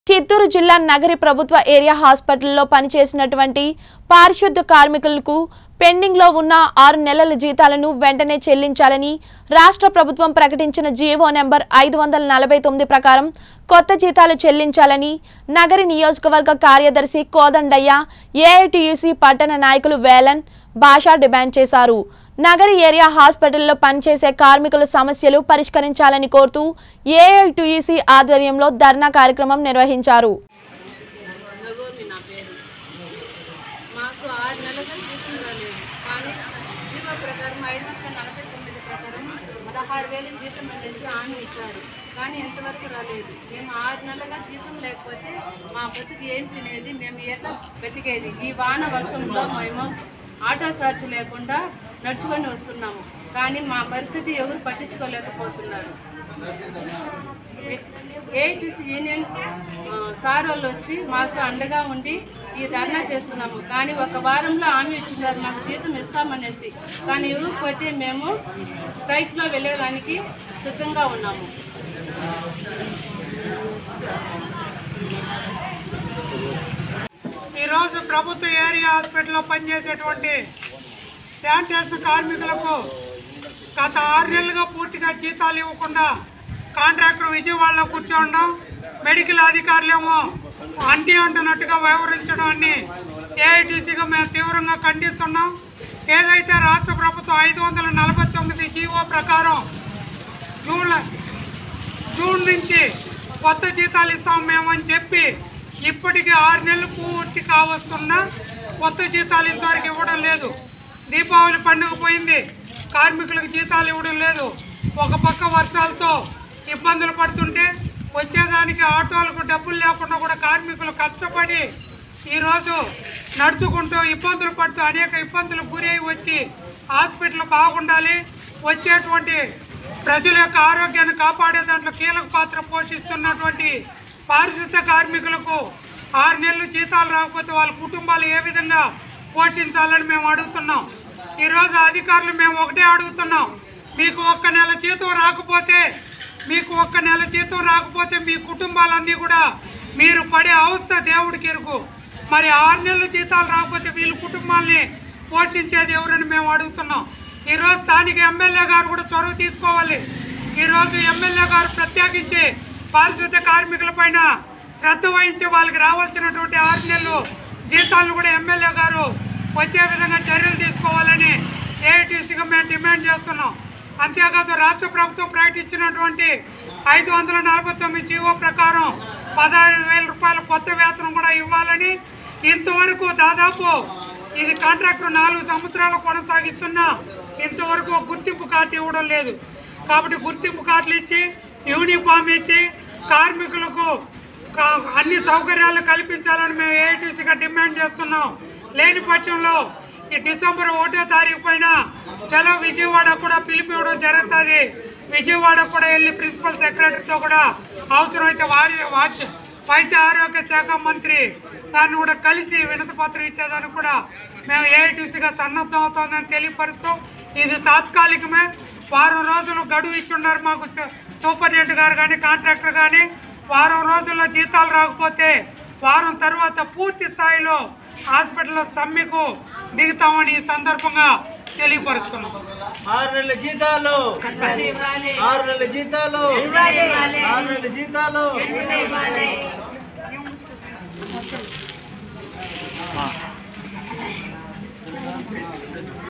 చిత్తూరు జిల్లా నగరి ప్రభుత్వ ఏరియా హాస్పిటల్లో పనిచేసినటువంటి పారిశుద్ధ కార్మికులకు పెండింగ్ లో ఉన్న 6 నెలల జీతాలను వెంటనే చెల్లించాలని రాష్ట్ర ప్రభుత్వం ప్రకటించిన జీవో నంబర్ 549 ప్రకారం కొత్త జీతాలు చెల్లించాలని నగరి నియోజకవర్గ కార్యదర్శి కోదండయ్య ఏఐటీయూసీ పట్టణ నాయకులు వేలన్ భాషా డిమాండ్ చేశారు. నగరి ఏరియా హాస్పిటల్లో పనిచేసే కార్మికుల సమస్యలు పరిష్కరించాలని కోరుతూ ఏఐటీయూసీ ఆధ్వర్యంలో ధర్నా కార్యక్రమం నిర్వహించారు. మాకు 6 నెలలుగా జీతం రాలేదు. కానీ జీవో ప్రకారం 549 ప్రకారం 16,000 జీతం అనేసి హామీ ఇచ్చారు. కానీ ఎంతవరకు రాలేదు. మేము 6 నెలలుగా జీతం లేకపోతే మా బతుకు ఏం తినేది, మేము ఎట్లా బతికేది? ఈ వాన వర్షంలో మేము ఆటో చార్జ్ లేకుండా నడుచుకొని వస్తున్నాము. కానీ మా పరిస్థితి ఎవరు పట్టించుకోలేకపోతున్నారు. ఏఐటీసీ యూనియన్ సార్ వాళ్ళు వచ్చి మాకు అండగా ఉండి ఈ ధర్నా చేస్తున్నాము. కానీ ఒక వారంలో హామీ ఇచ్చినారు మాకు జీతం ఇస్తామనేసి. కానీ ఇవ్వకపోతే మేము స్ట్రైక్లో వెళ్ళేదానికి సిద్ధంగా ఉన్నాము. ఈరోజు ప్రభుత్వ ఏరియా హాస్పిటల్లో పనిచేసేటువంటి శానిటేషన్ కార్మికులకు గత 6 నెలలుగా పూర్తిగా జీతాలు ఇవ్వకుండా కాంట్రాక్టర్ విజయవాడలో కూర్చోవడం, మెడికల్ అధికారులేమో అంటున్నట్టుగా వ్యవహరించడం అన్ని ఏఐటీసీగా మేము తీవ్రంగా ఖండిస్తున్నాం. ఏదైతే రాష్ట్ర ప్రభుత్వం 549 జీవో ప్రకారం జూన్ నుంచి కొత్త జీతాలు ఇస్తాం మేమని చెప్పి ఇప్పటికీ 6 నెలలు పూర్తి కావస్తున్నా కొత్త జీతాలు ఇంతవరకు ఇవ్వడం లేదు. దీపావళి పండుగ పోయింది, కార్మికులకు జీతాలు ఇవ్వడం లేదు. ఒక పక్క వర్షాలతో ఇబ్బందులు పడుతుంటే వచ్చేదానికి ఆటోలకు డబ్బులు లేకుండా కూడా కార్మికులు కష్టపడి ఈరోజు నడుచుకుంటూ ఇబ్బందులు పడుతూ అనేక ఇబ్బందులు గురై వచ్చి హాస్పిటల్ బాగుండాలి, వచ్చేటువంటి ప్రజల యొక్క ఆరోగ్యాన్ని కాపాడే దాంట్లో కీలక పాత్ర పోషిస్తున్నటువంటి పారిశుద్ధ కార్మికులకు 6 నెలలు జీతాలు రాకపోతే వాళ్ళ కుటుంబాలు ఏ విధంగా పోషించాలని మేము అడుగుతున్నాం. ఈరోజు అధికారులు మేము ఒకటే అడుగుతున్నాం, మీకు ఒక్క నెల జీతం రాకపోతే మీ కుటుంబాలన్నీ కూడా మీరు పడే అవస్థ దేవుడికి ఎరుగు. మరి 6 నెలలు జీతాలు రాకపోతే వీళ్ళ కుటుంబాలని పోషించేది ఎవరని మేము అడుగుతున్నాం. ఈరోజు స్థానిక ఎమ్మెల్యే గారు కూడా చొరవ తీసుకోవాలి. ఈరోజు ఎమ్మెల్యే గారు ప్రత్యేకించి పారిశుద్ధ కార్మికుల పైన శ్రద్ధ వహించి వాళ్ళకి రావాల్సినటువంటి 6 నెలలు జీతాలను కూడా ఎమ్మెల్యే గారు వచ్చే విధంగా చర్యలు తీసుకోవాలని ఏఐటీసీగా మేము డిమాండ్ చేస్తున్నాం. అంతేకాదు రాష్ట్ర ప్రభుత్వం ప్రకటించినటువంటి 549 జీవో ప్రకారం 16,000 రూపాయల కొత్త వేతనం కూడా ఇవ్వాలని, ఇంతవరకు దాదాపు ఇది కాంట్రాక్టర్ 4 సంవత్సరాలు కొనసాగిస్తున్నా ఇంతవరకు గుర్తింపు కార్డు ఇవ్వడం లేదు. కాబట్టి గుర్తింపు కార్డులు ఇచ్చి యూనిఫామ్ ఇచ్చి కార్మికులకు అన్ని సౌకర్యాలు కల్పించాలని మేము ఏఐటీసీగా డిమాండ్ చేస్తున్నాం. లేని పక్షంలో ఈ డిసెంబర్ 1వ తారీఖు పైన చలో విజయవాడ కూడా పిలిపివ్వడం జరుగుతుంది. విజయవాడ కూడా వెళ్ళి ప్రిన్సిపల్ సెక్రటరీతో కూడా అవసరమైతే వైద్య ఆరోగ్య శాఖ మంత్రి దాన్ని కూడా కలిసి వినతి పత్రం ఇచ్చేదానికి కూడా మేము ఏఐటీసీగా సన్నద్ధం అవుతుందని తెలియపరుస్తాం. ఇది తాత్కాలికమే, వారం రోజులు గడువు ఇచ్చున్నారు మాకు సూపరింటెండెంట్ గారు కానీ కాంట్రాక్టర్ కానీ. వారం రోజుల్లో జీతాలు రాకపోతే వారం తర్వాత పూర్తి స్థాయిలో హాస్పిటల్లో సమ్మెకు దిగుతామని ఈ సందర్భంగా తెలియపరుస్తున్నాం. 6 నెలల జీతాలు 6 నెలల జీతాలు 6 నెలల జీతాలు